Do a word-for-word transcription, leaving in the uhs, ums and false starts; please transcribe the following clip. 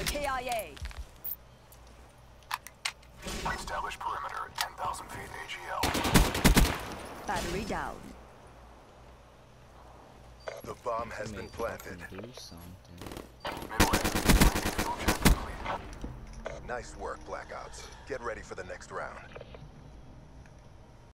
K I A. Establish perimeter at ten thousand feet A G L. Battery down. The bomb has Make been planted. fucking do something. Midway. Objective complete. Nice work, Black Ops. Get ready for the next round.